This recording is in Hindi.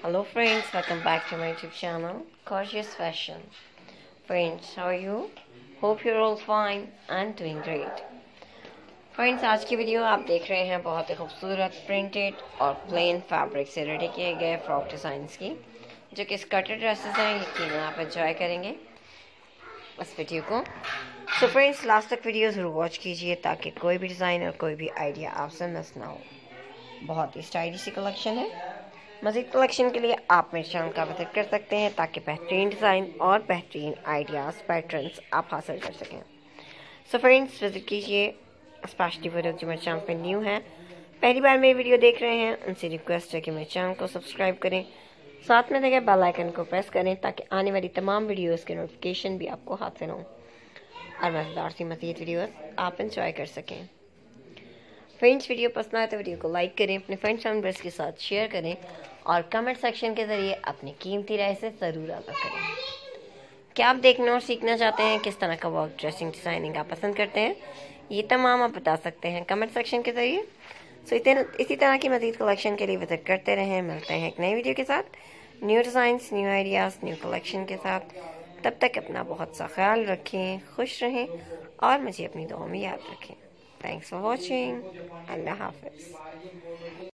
Hello friends, welcome back to my YouTube channel, Gorgeous Fashion. Friends, how are you? Hope you're all fine and doing great. Friends, आज की वीडियो आप देख रहे हैं बहुत ही खूबसूरत प्रिंटेड और प्लेन फैब्रिक से रेडी किए गए फ्रॉक डिज़ाइंस की, जो कि स्कर्टेड ड्रेसेस हैं। यकीनन आप एंजॉय करेंगे इस वीडियो को। सो फ्रेंड्स, लास्ट तक वीडियो ज़रूर वॉच कीजिए ताकि कोई भी डिज़ाइन और कोई भी आइडिया आपसे मिस ना हो। बहुत ही स्टाइलिश सी कलेक्शन है। मज़ीद कलेक्शन के लिए आप मेरे चैनल का विजिट कर सकते हैं ताकि बेहतरीन डिज़ाइन और बेहतरीन आइडियाज़ पैटर्न्स आप हासिल कर सकें। सो फ्रेंड्स, विजिट कीजिए। स्पेशली वो लोग जो मेरे चैनल पे न्यू हैं, पहली बार मेरी वीडियो देख रहे हैं, उनसे रिक्वेस्ट है कि मेरे चैनल को सब्सक्राइब करें, साथ में देखे बेल आइकन को प्रेस करें ताकि आने वाली तमाम वीडियोज़ के नोटिफिकेशन भी आपको हासिल हों और मज़ेदार सी मज़ीद वीडियोज़ आप इंजॉय कर सकें। फ्रेंड्स, वीडियो पसंद आए तो वीडियो को लाइक करें, अपने फ्रेंड्स और मेंबर्स के साथ शेयर करें और कमेंट सेक्शन के ज़रिए अपनी कीमती राय से ज़रूर आगाह करें। क्या आप देखना और सीखना चाहते हैं? किस तरह का वर्क, ड्रेसिंग, डिज़ाइनिंग आप पसंद करते हैं? ये तमाम आप बता सकते हैं कमेंट सेक्शन के ज़रिए। सो इसी तरह की मज़ीद कलेक्शन के लिए विजिट करते रहें। मिलते हैं एक नई वीडियो के साथ, new designs, new ideas, new collection के साथ। तब तक अपना बहुत सा ख्याल रखें, खुश रहें और मुझे अपनी दुआ में याद रखें। Thanks for watching. Allah Hafiz.